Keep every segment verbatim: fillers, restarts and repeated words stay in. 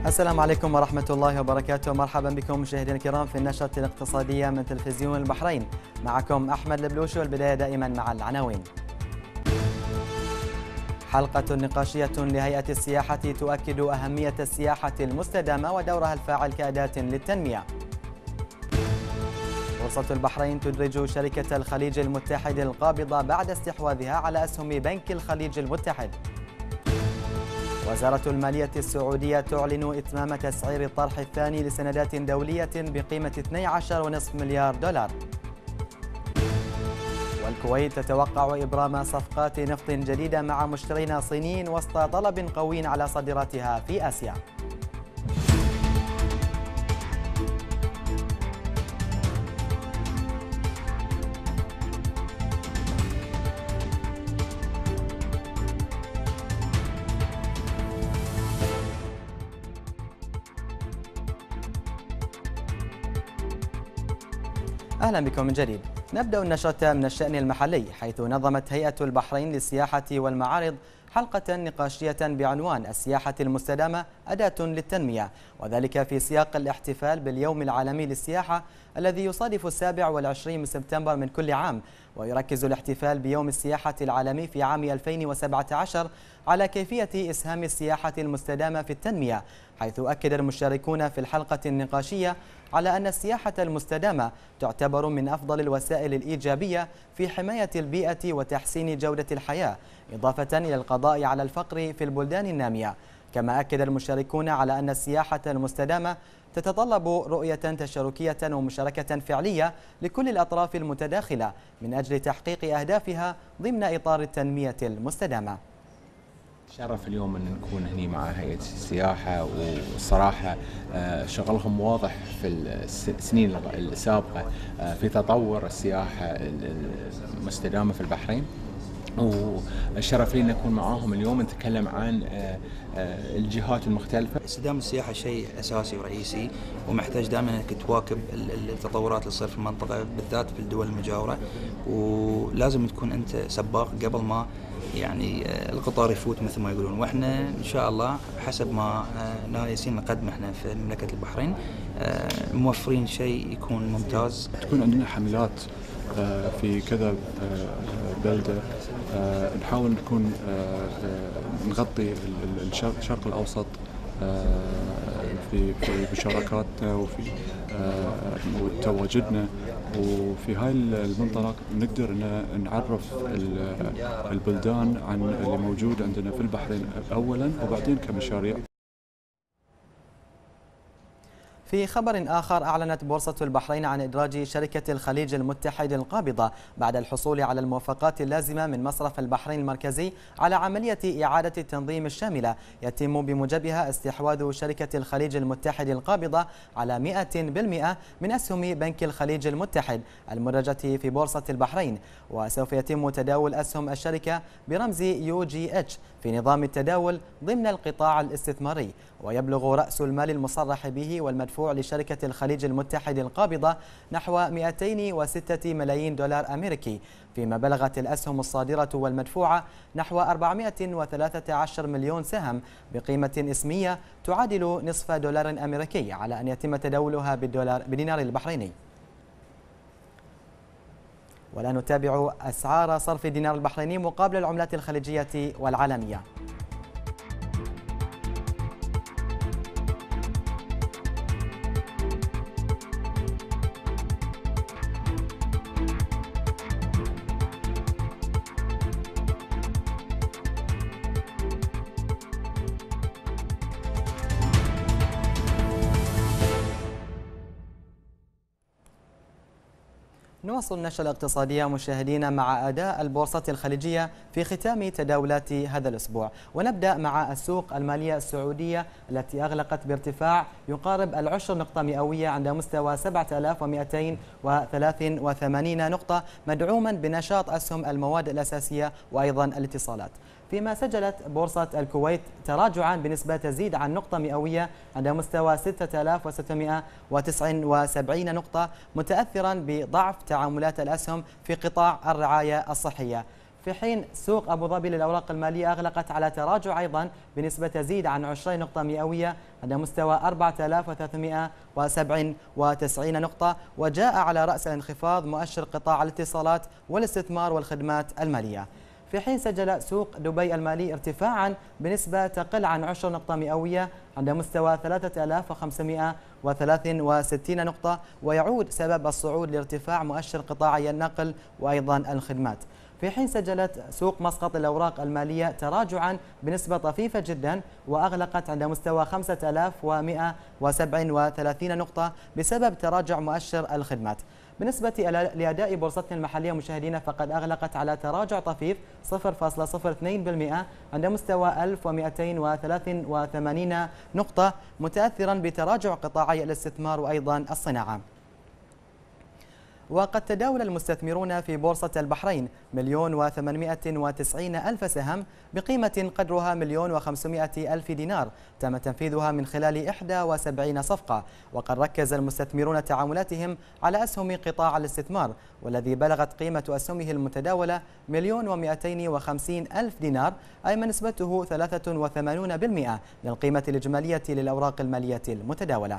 السلام عليكم ورحمة الله وبركاته. مرحبا بكم مشاهدينا الكرام في النشرة الاقتصادية من تلفزيون البحرين. معكم أحمد البلوشي، والبداية دائما مع العناوين. حلقة نقاشية لهيئة السياحة تؤكد أهمية السياحة المستدامة ودورها الفاعل كأداة للتنمية. بورصة البحرين تدرج شركة الخليج المتحد القابضة بعد استحواذها على أسهم بنك الخليج المتحد. وزارة المالية السعودية تعلن إتمام تسعير الطرح الثاني لسندات دولية بقيمة اثني عشر فاصلة خمسة مليار دولار. والكويت تتوقع إبرام صفقات نفط جديدة مع مشترين صينيين وسط طلب قوي على صادراتها في آسيا. أهلا بكم من جديد. نبدأ النشرة من الشأن المحلي، حيث نظمت هيئة البحرين للسياحة والمعارض حلقة نقاشية بعنوان السياحة المستدامة أداة للتنمية، وذلك في سياق الاحتفال باليوم العالمي للسياحة الذي يصادف السابع والعشرين من سبتمبر من كل عام. ويركز الاحتفال بيوم السياحة العالمي في عام ألفين وسبعة عشر على كيفية إسهام السياحة المستدامة في التنمية، حيث أكد المشاركون في الحلقة النقاشية على أن السياحة المستدامة تعتبر من أفضل الوسائل الإيجابية في حماية البيئة وتحسين جودة الحياة، إضافة إلى القضاء على الفقر في البلدان النامية. كما أكد المشاركون على أن السياحة المستدامة تتطلب رؤية تشاركية ومشاركة فعلية لكل الأطراف المتداخلة من أجل تحقيق أهدافها ضمن إطار التنمية المستدامة. شرف اليوم أن نكون هنا مع هيئة السياحة، والصراحة شغلهم واضح في السنين السابقة في تطور السياحة المستدامة في البحرين، والشرف لي أن نكون معاهم اليوم نتكلم عن الجهات المختلفة. استدامة السياحة شيء أساسي ورئيسي، ومحتاج دائما أنك تواكب التطورات اللي تصير في المنطقة بالذات في الدول المجاورة، ولازم تكون أنت سباق قبل ما يعني القطار يفوت مثل ما يقولون. واحنا ان شاء الله حسب ما نايسين نقدم احنا في مملكة البحرين موفرين شيء يكون ممتاز. تكون عندنا حملات في كذا بلدة، نحاول نكون نغطي الشرق الأوسط في في مشاركاتنا وفي تواجدنا، وفي هاي المنطلق نقدر ان نعرف البلدان عن اللي موجود عندنا في البحرين اولا وبعدين كمشاريع. في خبر آخر، أعلنت بورصة البحرين عن إدراج شركة الخليج المتحد القابضة بعد الحصول على الموافقات اللازمة من مصرف البحرين المركزي على عملية إعادة التنظيم الشاملة يتم بموجبها استحواذ شركة الخليج المتحد القابضة على مئة بالمئة من أسهم بنك الخليج المتحد المدرجة في بورصة البحرين، وسوف يتم تداول أسهم الشركة برمز يو جي إتش في نظام التداول ضمن القطاع الاستثماري. ويبلغ رأس المال المصرح به والمدفوع لشركة الخليج المتحد القابضة نحو مئتين وستة ملايين دولار أمريكي، فيما بلغت الأسهم الصادرة والمدفوعة نحو أربعمئة وثلاثة عشر مليون سهم بقيمة اسمية تعادل نصف دولار أمريكي، على أن يتم تداولها بالدولار بدينار البحريني. ولا نتابع أسعار صرف الدينار البحريني مقابل العملات الخليجية والعالمية. نواصل النشرة الاقتصادية مشاهدينا مع أداء البورصة الخليجية في ختام تداولات هذا الأسبوع، ونبدأ مع السوق المالية السعودية التي أغلقت بارتفاع يقارب العشر نقطة مئوية عند مستوى سبعة آلاف ومئتين وثلاث وثمانين نقطة، مدعوما بنشاط أسهم المواد الأساسية وأيضا الاتصالات. فيما سجلت بورصة الكويت تراجعا بنسبة تزيد عن نقطة مئوية عند مستوى ستة آلاف وستمئة وتسعة وسبعين نقطة، متأثرا بضعف تعاملات الأسهم في قطاع الرعاية الصحية. في حين سوق أبو ظبي للأوراق المالية أغلقت على تراجع أيضا بنسبة تزيد عن عشرين نقطة مئوية عند مستوى أربعة آلاف وثلاثمئة وسبعة وتسعين نقطة، وجاء على رأس الانخفاض مؤشر قطاع الاتصالات والاستثمار والخدمات المالية. في حين سجل سوق دبي المالي ارتفاعا بنسبة تقل عن عشر نقطة مئوية عند مستوى ثلاثة آلاف وخمسمئة وثلاثة وستين نقطة، ويعود سبب الصعود لارتفاع مؤشر قطاعي النقل وأيضا الخدمات. في حين سجلت سوق مسقط الأوراق المالية تراجعا بنسبة طفيفة جدا وأغلقت عند مستوى خمسة آلاف ومئة وسبعة وثلاثين نقطة بسبب تراجع مؤشر الخدمات. بالنسبة لأداء بورصتنا المحلية مشاهدينا فقد أغلقت على تراجع طفيف صفر فاصلة صفر اثنين بالمئة عند مستوى ألف ومئتين وثلاثة وثمانين نقطة، متأثرا بتراجع قطاعي الاستثمار وأيضا الصناعة. وقد تداول المستثمرون في بورصة البحرين مليون وثمانمئة وتسعين ألف سهم بقيمة قدرها مليون وخمسمئة ألف دينار تم تنفيذها من خلال إحدى وسبعين صفقة. وقد ركز المستثمرون تعاملاتهم على أسهم قطاع الاستثمار والذي بلغت قيمة أسهمه المتداولة مليون ومئتين وخمسين ألف دينار، أي ما نسبته ثلاثة وثمانين بالمئة من القيمة الإجمالية للأوراق المالية المتداولة.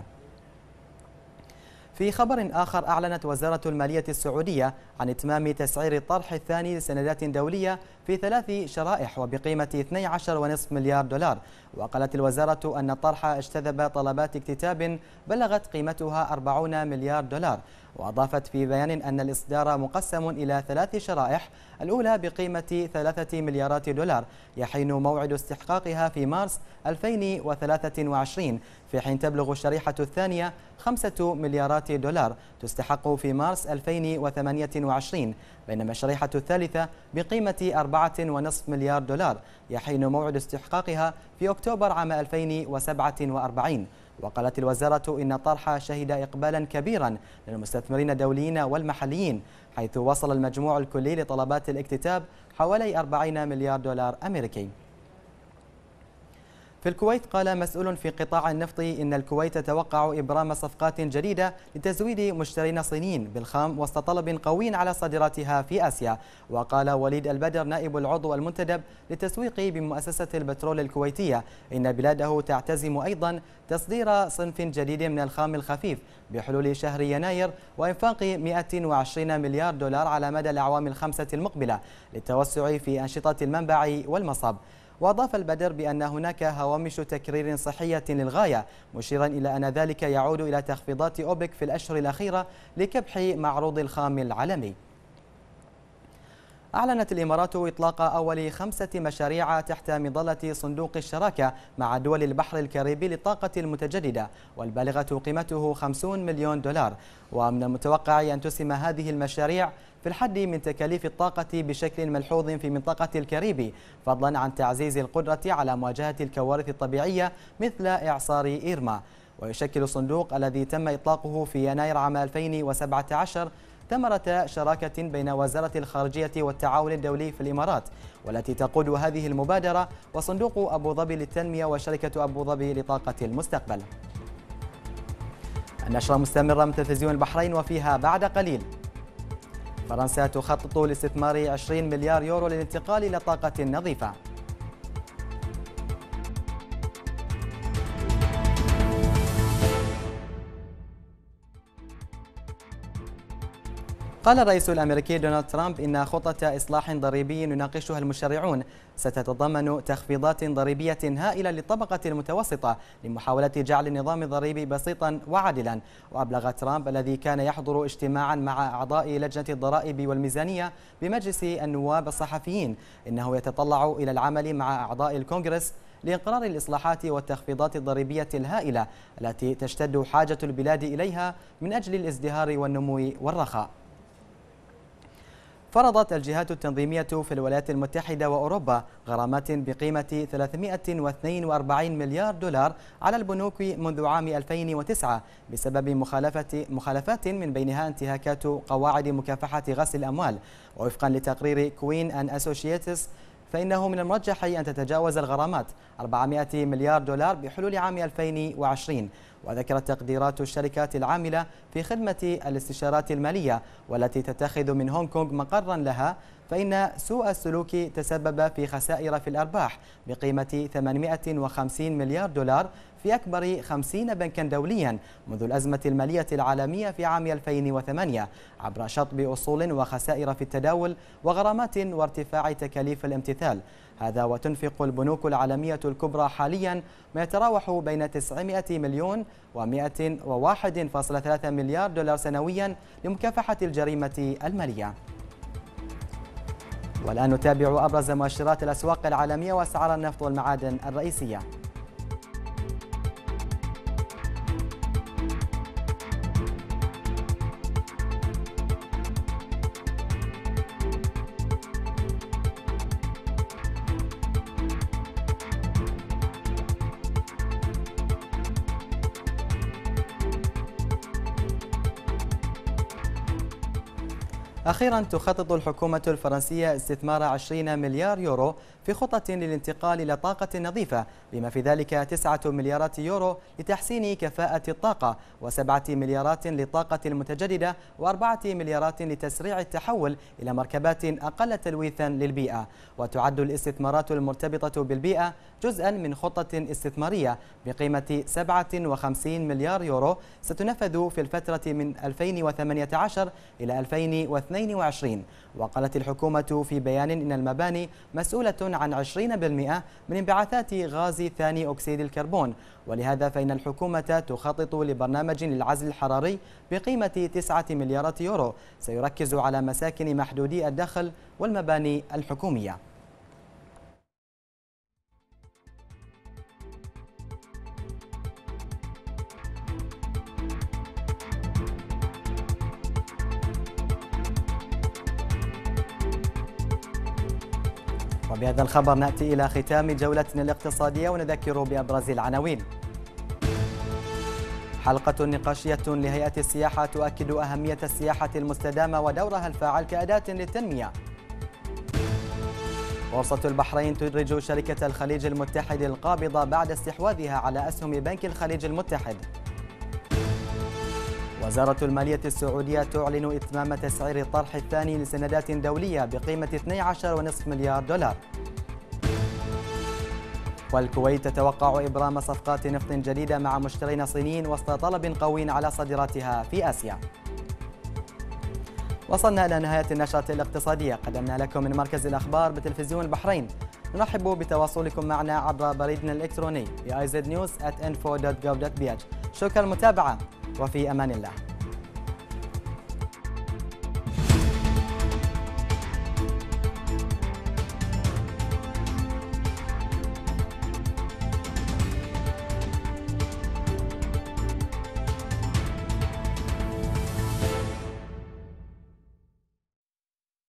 في خبر آخر، أعلنت وزارة المالية السعودية عن إتمام تسعير الطرح الثاني لسندات دولية في ثلاث شرائح وبقيمة اثني عشر فاصلة خمسة مليار دولار. وقالت الوزارة أن الطرح اجتذب طلبات اكتتاب بلغت قيمتها أربعين مليار دولار. وأضافت في بيان أن الإصدار مقسم إلى ثلاث شرائح، الأولى بقيمة ثلاثة مليارات دولار يحين موعد استحقاقها في مارس ألفين وثلاثة وعشرين، في حين تبلغ الشريحة الثانية خمسة مليارات دولار تستحق في مارس ألفين وثمانية وعشرين، بينما الشريحة الثالثة بقيمة أربعة فاصلة خمسة مليار دولار يحين موعد استحقاقها في أكتوبر عام ألفين وسبعة وأربعين. وقالت الوزارة إن الطرح شهد إقبالا كبيرا للمستثمرين الدوليين والمحليين، حيث وصل المجموع الكلي لطلبات الاكتتاب حوالي أربعين مليار دولار أمريكي. في الكويت، قال مسؤول في قطاع النفط إن الكويت تتوقع إبرام صفقات جديدة لتزويد مشترين صينيين بالخام وسط طلب قوي على صادراتها في آسيا. وقال وليد البدر نائب العضو المنتدب للتسويق بمؤسسة البترول الكويتية إن بلاده تعتزم أيضا تصدير صنف جديد من الخام الخفيف بحلول شهر يناير وإنفاق مئة وعشرين مليار دولار على مدى الأعوام الخمسة المقبلة للتوسع في أنشطة المنبع والمصب. وأضاف البدر بأن هناك هوامش تكرير صحية للغاية، مشيرا إلى أن ذلك يعود إلى تخفيضات أوبك في الأشهر الأخيرة لكبح معروض الخام العالمي. أعلنت الإمارات إطلاق أول خمسة مشاريع تحت مظلة صندوق الشراكة مع دول البحر الكاريبي للطاقة المتجددة، والبالغة قيمته خمسين مليون دولار. ومن المتوقع أن تسهم هذه المشاريع في الحد من تكاليف الطاقة بشكل ملحوظ في منطقة الكاريبي، فضلا عن تعزيز القدرة على مواجهة الكوارث الطبيعية مثل إعصار إيرما. ويشكل الصندوق الذي تم إطلاقه في يناير عام ألفين وسبعة عشر ثمرة شراكة بين وزارة الخارجية والتعاون الدولي في الإمارات، والتي تقود هذه المبادرة وصندوق أبو ظبي للتنمية وشركة أبو ظبي لطاقة المستقبل. النشرة مستمرة من تلفزيون البحرين، وفيها بعد قليل: فرنسا تخطط لاستثمار عشرين مليار يورو للانتقال إلى طاقة نظيفة. قال الرئيس الأمريكي دونالد ترامب إن خطة إصلاح ضريبي يناقشها المشرعون ستتضمن تخفيضات ضريبية هائلة للطبقة المتوسطة لمحاولة جعل النظام الضريبي بسيطا وعادلا. وأبلغ ترامب الذي كان يحضر اجتماعا مع أعضاء لجنة الضرائب والميزانية بمجلس النواب الصحفيين إنه يتطلع إلى العمل مع أعضاء الكونغرس لإقرار الإصلاحات والتخفيضات الضريبية الهائلة التي تشتد حاجة البلاد إليها من أجل الازدهار والنمو والرخاء. فرضت الجهات التنظيمية في الولايات المتحدة وأوروبا غرامات بقيمة ثلاثمئة واثنين وأربعين مليار دولار على البنوك منذ عام ألفين وتسعة بسبب مخالفة مخالفات من بينها انتهاكات قواعد مكافحة غسل الأموال. ووفقا لتقرير كوين أند أسوشيتس فإنه من المرجح أن تتجاوز الغرامات أربعمئة مليار دولار بحلول عام ألفين وعشرين. وذكرت تقديرات الشركات العاملة في خدمة الاستشارات المالية والتي تتخذ من هونغ كونغ مقرا لها فإن سوء السلوك تسبب في خسائر في الأرباح بقيمة ثمانمائة وخمسين مليار دولار في أكبر خمسين بنكا دوليا منذ الأزمة المالية العالمية في عام ألفين وثمانية عبر شطب أصول وخسائر في التداول وغرامات وارتفاع تكاليف الامتثال. هذا وتنفق البنوك العالمية الكبرى حاليا ما يتراوح بين تسعمائة مليون ومائة وواحد فاصلة ثلاثة مليار دولار سنويا لمكافحة الجريمة المالية. والآن نتابع أبرز مؤشرات الأسواق العالمية وأسعار النفط والمعادن الرئيسية. أخيرا تخطط الحكومة الفرنسية استثمار عشرين مليار يورو في خطة للانتقال إلى طاقة نظيفة بما في ذلك تسعة مليارات يورو لتحسين كفاءة الطاقة وسبعة مليارات للطاقة المتجددة وأربعة مليارات لتسريع التحول إلى مركبات أقل تلويثا للبيئة. وتعد الاستثمارات المرتبطة بالبيئة جزءا من خطة استثمارية بقيمة سبعة وخمسين مليار يورو ستنفذ في الفترة من ألفين وثمانية عشر إلى ألفين واثنين وعشرين. وقالت الحكومة في بيان إن المباني مسؤولة عن عشرين بالمئة من انبعاثات غاز ثاني أكسيد الكربون، ولهذا فإن الحكومة تخطط لبرنامج للعزل الحراري بقيمة تسعة مليارات يورو سيركز على مساكن محدودي الدخل والمباني الحكومية. وبهذا الخبر نأتي إلى ختام جولتنا الاقتصادية ونذكر بأبرز العناوين. حلقة نقاشية لهيئة السياحة تؤكد أهمية السياحة المستدامة ودورها الفاعل كأداة للتنمية. بورصة البحرين تدرج شركة الخليج المتحد القابضة بعد استحواذها على أسهم بنك الخليج المتحد. وزارة المالية السعودية تعلن إتمام تسعير الطرح الثاني لسندات دولية بقيمة اثني عشر فاصلة خمسة مليار دولار. والكويت تتوقع إبرام صفقات نفط جديدة مع مشترين صينيين وسط طلب قوي على صادراتها في آسيا. وصلنا إلى نهاية النشرة الاقتصادية قدمنا لكم من مركز الأخبار بتلفزيون البحرين. نرحب بتواصلكم معنا عبر بريدنا الإلكتروني ب آي زد نيوز آت إنفو دوت جوف دوت بي إتش. شكرا المتابعة وفي أمان الله.